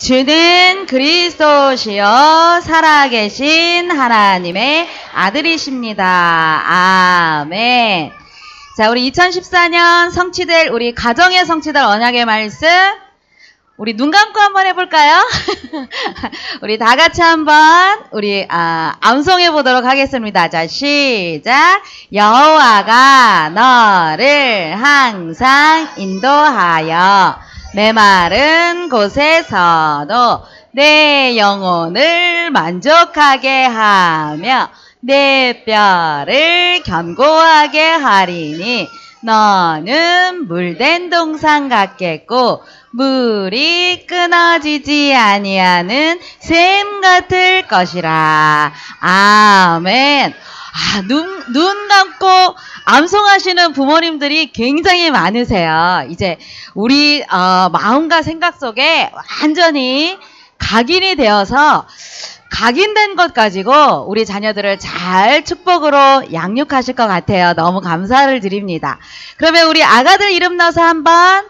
주는 그리스도시요 살아계신 하나님의 아들이십니다. 아멘. 자, 우리 2014년 성취될 우리 가정의 성취될 언약의 말씀 우리 눈 감고 한번 해볼까요? 우리 다 같이 한번 우리 암송해 보도록 하겠습니다. 자, 시작. 여호와가 너를 항상 인도하여 메마른 곳에서도 내 영혼을 만족하게 하며 내 뼈를 견고하게 하리니 너는 물된 동산 같겠고 물이 끊어지지 아니하는 샘 같을 것이라. 아멘. 눈 감고 암송하시는 부모님들이 굉장히 많으세요. 이제 우리 마음과 생각 속에 완전히 각인이 되어서 각인된 것 가지고 우리 자녀들을 잘 축복으로 양육하실 것 같아요. 너무 감사를 드립니다. 그러면 우리 아가들 이름 넣어서 한번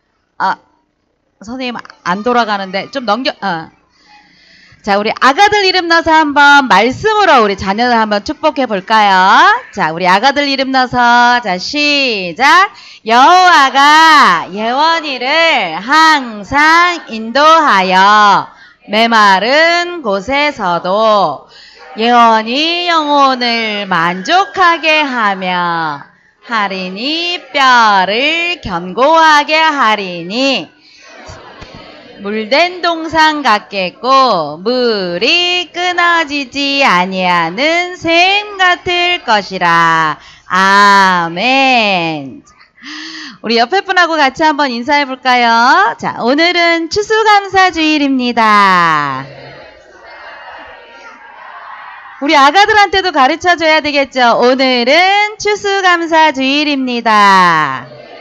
선생님 안 돌아가는데 좀 넘겨 자, 우리 아가들 이름 넣어서 한번 말씀으로 우리 자녀들 한번 축복해 볼까요? 자, 우리 아가들 이름 넣어서 자, 시작. 여호와가 예원이를 항상 인도하여 메마른 곳에서도 예원이 영혼을 만족하게 하며 하리니 뼈를 견고하게 하리니 물된 동산 같겠고 물이 끊어지지 아니하는 샘 같을 것이라. 아멘. 우리 옆에 분하고 같이 한번 인사해 볼까요? 자, 오늘은 추수감사주일입니다. 우리 아가들한테도 가르쳐 줘야 되겠죠. 오늘은 추수감사주일입니다.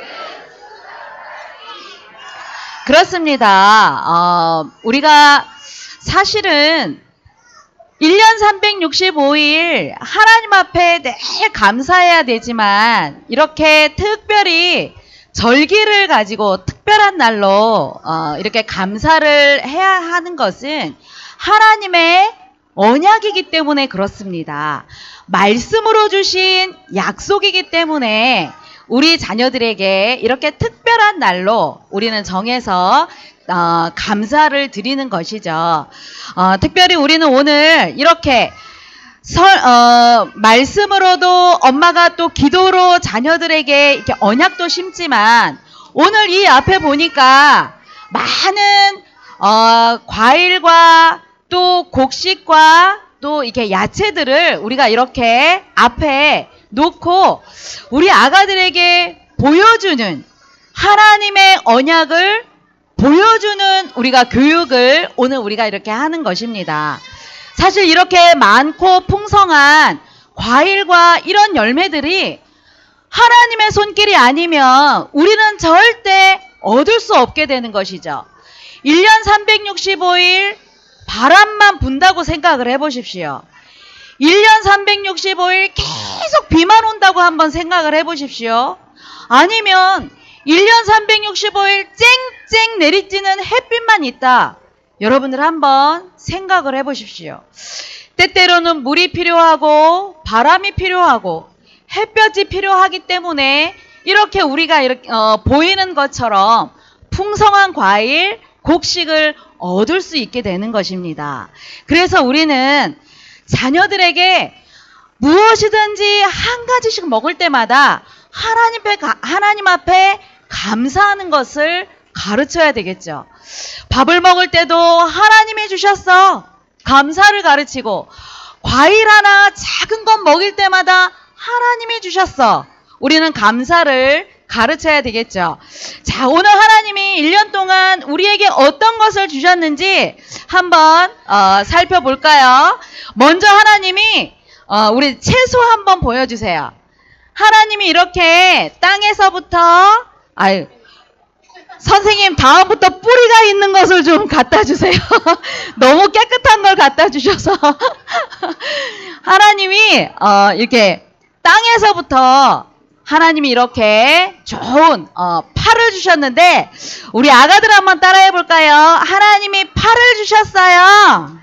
그렇습니다. 우리가 사실은 1년 365일 하나님 앞에 늘 감사해야 되지만 이렇게 특별히 절기를 가지고 특별한 날로 이렇게 감사를 해야 하는 것은 하나님의 언약이기 때문에 그렇습니다. 말씀으로 주신 약속이기 때문에 우리 자녀들에게 이렇게 특별한 날로 우리는 정해서 감사를 드리는 것이죠. 특별히 우리는 오늘 이렇게 말씀으로도 엄마가 또 기도로 자녀들에게 이렇게 언약도 심지만 오늘 이 앞에 보니까 많은 과일과 또 곡식과 또 이렇게 야채들을 우리가 이렇게 앞에 놓고 우리 아가들에게 보여주는 하나님의 언약을 보여주는 우리가 교육을 오늘 우리가 이렇게 하는 것입니다. 사실 이렇게 많고 풍성한 과일과 이런 열매들이 하나님의 손길이 아니면 우리는 절대 얻을 수 없게 되는 것이죠. 1년 365일 바람만 분다고 생각을 해보십시오. 1년 365일 계속 비만 온다고 한번 생각을 해보십시오. 아니면 1년 365일 쨍쨍 내리쬐는 햇빛만 있다. 여러분들 한번 생각을 해보십시오. 때때로는 물이 필요하고 바람이 필요하고 햇볕이 필요하기 때문에 이렇게 우리가 이렇게 보이는 것처럼 풍성한 과일, 곡식을 얻을 수 있게 되는 것입니다. 그래서 우리는 자녀들에게 무엇이든지 한 가지씩 먹을 때마다 하나님 앞에 감사하는 것을 가르쳐야 되겠죠. 밥을 먹을 때도 하나님이 주셨어. 감사를 가르치고 과일 하나 작은 것 먹을 때마다 하나님이 주셨어. 우리는 감사를 가르쳐야 되겠죠. 자, 오늘 하나님이 1년 동안 우리에게 어떤 것을 주셨는지 한번 살펴볼까요? 먼저 하나님이 우리 채소 한번 보여주세요. 하나님이 이렇게 땅에서부터 선생님 다음부터 뿌리가 있는 것을 좀 갖다 주세요. 너무 깨끗한 걸 갖다 주셔서 하나님이 이렇게 땅에서부터 하나님이 이렇게 좋은 팔을 주셨는데 우리 아가들 한번 따라해 볼까요? 하나님이 팔을 주셨어요.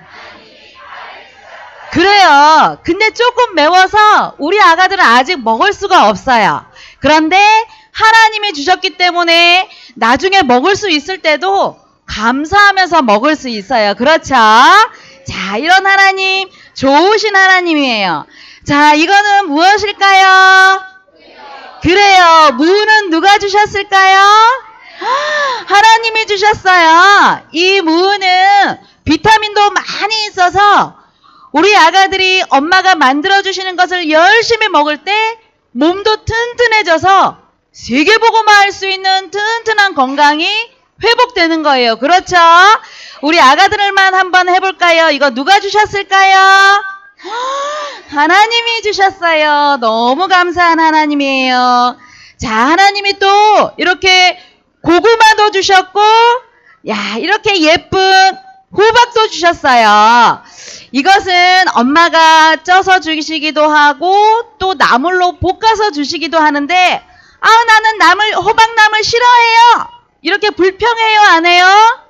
그래요. 근데 조금 매워서 우리 아가들은 아직 먹을 수가 없어요. 그런데 하나님이 주셨기 때문에 나중에 먹을 수 있을 때도 감사하면서 먹을 수 있어요. 그렇죠? 자, 이런 하나님, 좋으신 하나님이에요. 자, 이거는 무엇일까요? 그래요. 무는 누가 주셨을까요? 하나님이 주셨어요. 이 무는 비타민도 많이 있어서 우리 아가들이 엄마가 만들어주시는 것을 열심히 먹을 때 몸도 튼튼해져서 세계보고만 할 수 있는 튼튼한 건강이 회복되는 거예요. 그렇죠? 우리 아가들만 한번 해볼까요? 이거 누가 주셨을까요? 하나님이 주셨어요. 너무 감사한 하나님이에요. 자, 하나님이 또 이렇게 고구마도 주셨고, 야, 이렇게 예쁜 호박도 주셨어요. 이것은 엄마가 쪄서 주시기도 하고 또 나물로 볶아서 주시기도 하는데 나는 호박나물 싫어해요. 이렇게 불평해요? 안 해요?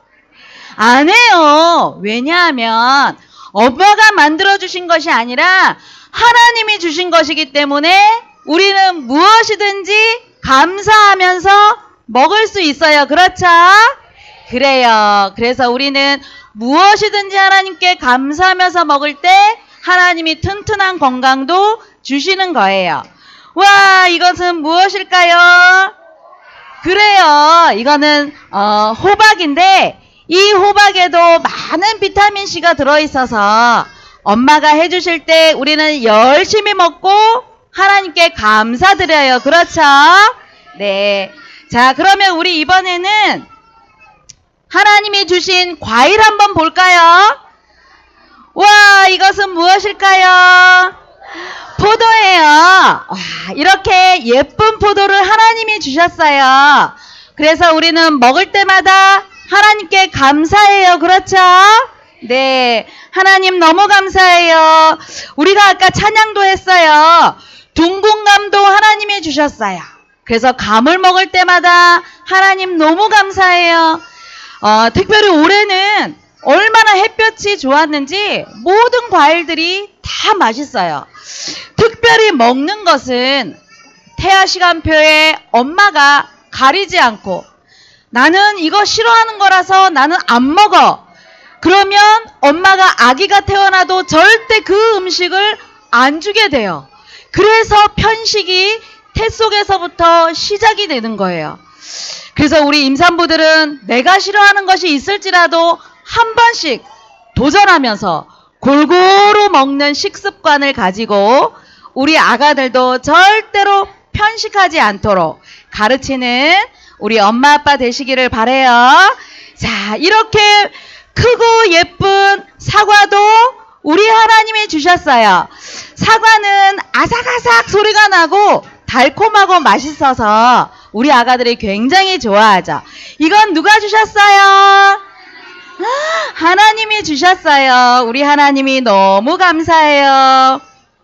안 해요. 왜냐하면 엄마가 만들어주신 것이 아니라 하나님이 주신 것이기 때문에 우리는 무엇이든지 감사하면서 먹을 수 있어요. 그렇죠? 그래요. 그래서 우리는 무엇이든지 하나님께 감사하면서 먹을 때 하나님이 튼튼한 건강도 주시는 거예요. 와, 이것은 무엇일까요? 그래요. 이거는 호박인데 이 호박에도 많은 비타민C가 들어있어서 엄마가 해주실 때 우리는 열심히 먹고 하나님께 감사드려요. 그렇죠? 네. 자, 그러면 우리 이번에는 하나님이 주신 과일 한번 볼까요? 와, 이것은 무엇일까요? 포도예요. 와, 이렇게 예쁜 포도를 하나님이 주셨어요. 그래서 우리는 먹을 때마다 하나님께 감사해요. 그렇죠? 네. 하나님 너무 감사해요. 우리가 아까 찬양도 했어요. 둥근감도 하나님이 주셨어요. 그래서 감을 먹을 때마다 하나님 너무 감사해요. 특별히 올해는 얼마나 햇볕이 좋았는지 모든 과일들이 다 맛있어요. 특별히 먹는 것은 태아 시간표에 엄마가 가리지 않고 나는 이거 싫어하는 거라서 나는 안 먹어. 그러면 엄마가 아기가 태어나도 절대 그 음식을 안 주게 돼요. 그래서 편식이 태 속에서부터 시작이 되는 거예요. 그래서 우리 임산부들은 내가 싫어하는 것이 있을지라도 한 번씩 도전하면서 골고루 먹는 식습관을 가지고 우리 아가들도 절대로 편식하지 않도록 가르치는 우리 엄마 아빠 되시기를 바라요. 자, 이렇게 크고 예쁜 사과도 우리 하나님이 주셨어요. 사과는 아삭아삭 소리가 나고 달콤하고 맛있어서 우리 아가들이 굉장히 좋아하죠. 이건 누가 주셨어요? 하나님이 주셨어요. 우리 하나님이 너무 감사해요.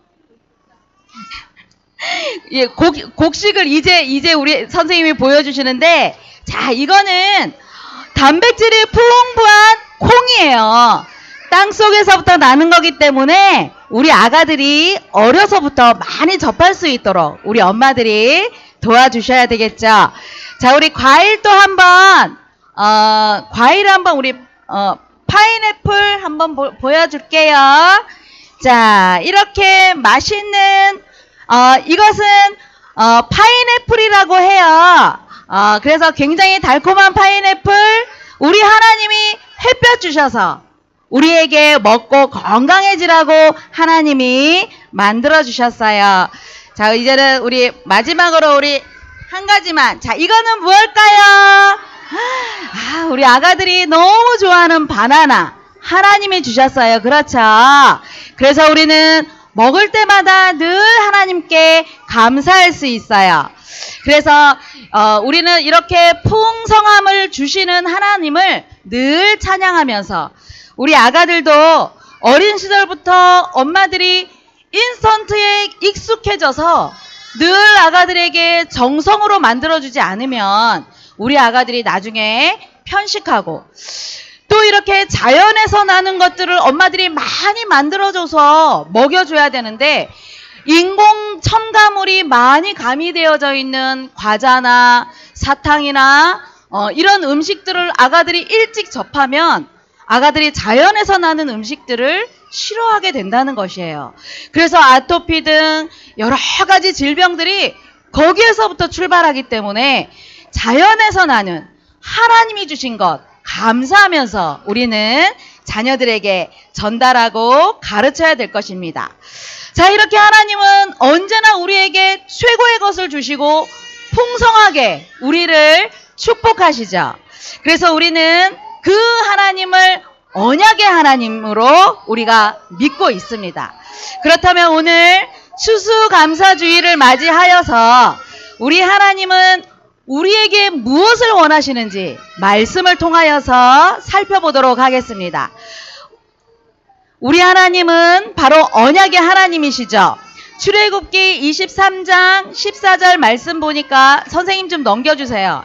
예, 곡식을 이제 우리 선생님이 보여주시는데, 자, 이거는 단백질이 풍부한 콩이에요. 땅 속에서부터 나는 거기 때문에 우리 아가들이 어려서부터 많이 접할 수 있도록 우리 엄마들이 도와주셔야 되겠죠. 자, 우리 과일도 한번, 과일 한번 우리, 파인애플 한번 보여줄게요. 자, 이렇게 맛있는, 이것은, 파인애플이라고 해요. 그래서 굉장히 달콤한 파인애플, 우리 하나님이 햇볕 주셔서 우리에게 먹고 건강해지라고 하나님이 만들어주셨어요. 자, 이제는 우리 마지막으로 우리 한 가지만. 자, 이거는 무엇일까요? 우리 아가들이 너무 좋아하는 바나나. 하나님이 주셨어요. 그렇죠? 그래서 우리는 먹을 때마다 늘 하나님께 감사할 수 있어요. 그래서 우리는 이렇게 풍성함을 주시는 하나님을 늘 찬양하면서 우리 아가들도 어린 시절부터 엄마들이 인스턴트에 익숙해져서 늘 아가들에게 정성으로 만들어주지 않으면 우리 아가들이 나중에 편식하고, 또 이렇게 자연에서 나는 것들을 엄마들이 많이 만들어줘서 먹여줘야 되는데, 인공 첨가물이 많이 가미되어져 있는 과자나 사탕이나 이런 음식들을 아가들이 일찍 접하면 아가들이 자연에서 나는 음식들을 싫어하게 된다는 것이에요. 그래서 아토피 등 여러 가지 질병들이 거기에서부터 출발하기 때문에 자연에서 나는 하나님이 주신 것 감사하면서 우리는 자녀들에게 전달하고 가르쳐야 될 것입니다. 자, 이렇게 하나님은 언제나 우리에게 최고의 것을 주시고 풍성하게 우리를 축복하시죠. 그래서 우리는 그 하나님을 언약의 하나님으로 우리가 믿고 있습니다. 그렇다면 오늘 추수감사주의를 맞이하여서 우리 하나님은 우리에게 무엇을 원하시는지 말씀을 통하여서 살펴보도록 하겠습니다. 우리 하나님은 바로 언약의 하나님이시죠. 출애굽기 23장 14절 말씀 보니까 선생님 좀 넘겨주세요.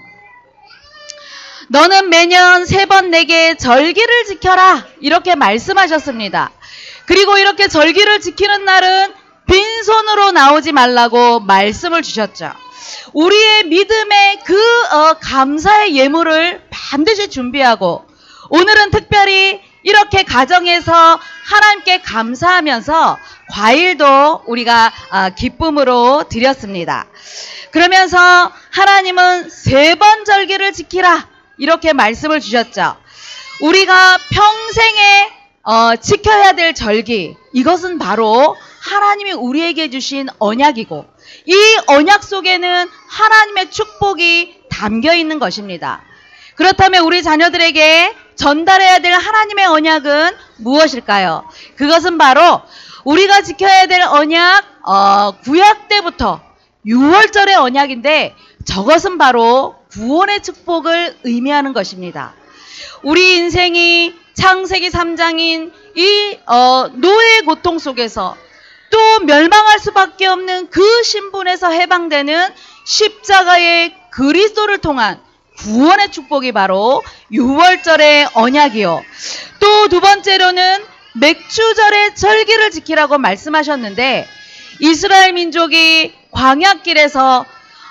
너는 매년 3번 내게 절기를 지켜라, 이렇게 말씀하셨습니다. 그리고 이렇게 절기를 지키는 날은 빈손으로 나오지 말라고 말씀을 주셨죠. 우리의 믿음의 감사의 예물을 반드시 준비하고, 오늘은 특별히 이렇게 가정에서 하나님께 감사하면서 과일도 우리가 기쁨으로 드렸습니다. 그러면서 하나님은 3번 절기를 지키라, 이렇게 말씀을 주셨죠. 우리가 평생에 지켜야 될 절기, 이것은 바로 하나님이 우리에게 주신 언약이고, 이 언약 속에는 하나님의 축복이 담겨 있는 것입니다. 그렇다면 우리 자녀들에게 전달해야 될 하나님의 언약은 무엇일까요? 그것은 바로 우리가 지켜야 될 언약, 구약 때부터 6월절의 언약인데, 저것은 바로 구원의 축복을 의미하는 것입니다. 우리 인생이 창세기 3장인 이 노예의 고통 속에서 또 멸망할 수밖에 없는 그 신분에서 해방되는 십자가의 그리스도를 통한 구원의 축복이 바로 6월절의 언약이요. 또 두 번째로는 맥주절의 절기를 지키라고 말씀하셨는데, 이스라엘 민족이 광야길에서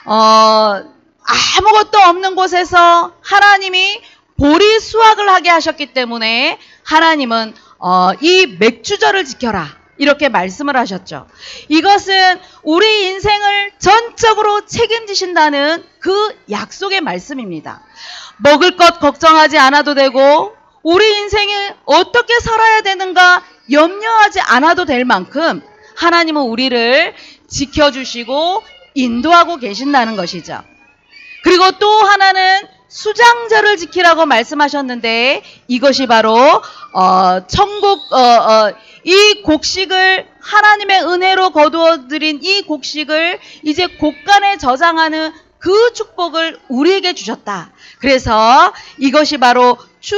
아무것도 없는 곳에서 하나님이 보리 수확을 하게 하셨기 때문에 하나님은 이 맥주절을 지켜라, 이렇게 말씀을 하셨죠. 이것은 우리 인생을 전적으로 책임지신다는 그 약속의 말씀입니다. 먹을 것 걱정하지 않아도 되고, 우리 인생이 어떻게 살아야 되는가 염려하지 않아도 될 만큼 하나님은 우리를 지켜주시고 인도하고 계신다는 것이죠. 그리고 또 하나는 수장절을 지키라고 말씀하셨는데, 이것이 바로 천국 이 곡식을 하나님의 은혜로 거두어들인 이 곡식을 이제 곡간에 저장하는 그 축복을 우리에게 주셨다. 그래서 이것이 바로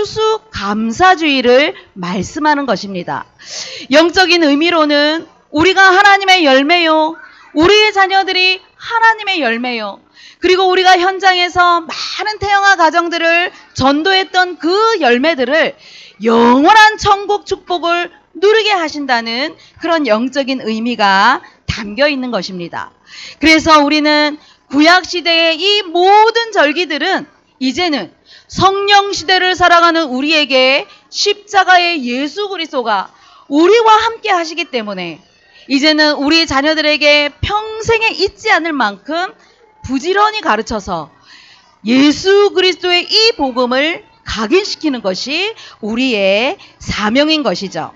추수감사주의를 말씀하는 것입니다. 영적인 의미로는 우리가 하나님의 열매요, 우리의 자녀들이 하나님의 열매요, 그리고 우리가 현장에서 많은 태영아 가정들을 전도했던 그 열매들을 영원한 천국 축복을 누리게 하신다는 그런 영적인 의미가 담겨 있는 것입니다. 그래서 우리는 구약시대의 이 모든 절기들은 이제는 성령시대를 살아가는 우리에게 십자가의 예수 그리스도가 우리와 함께 하시기 때문에 이제는 우리 자녀들에게 평생에 잊지 않을 만큼 부지런히 가르쳐서 예수 그리스도의 이 복음을 각인시키는 것이 우리의 사명인 것이죠.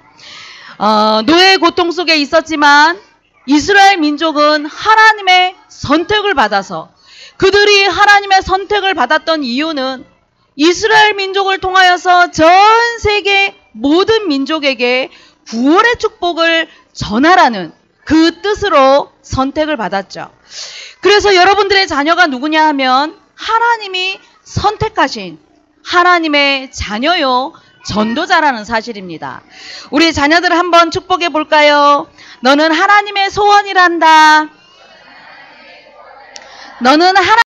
노예의 고통 속에 있었지만 이스라엘 민족은 하나님의 선택을 받아서, 그들이 하나님의 선택을 받았던 이유는 이스라엘 민족을 통하여서 전 세계 모든 민족에게 구원의 축복을 전하라는 그 뜻으로 선택을 받았죠. 그래서 여러분들의 자녀가 누구냐 하면 하나님이 선택하신 하나님의 자녀요, 전도자라는 사실입니다. 우리 자녀들 한번 축복해 볼까요? 너는 하나님의 소원이란다. 너는 하나님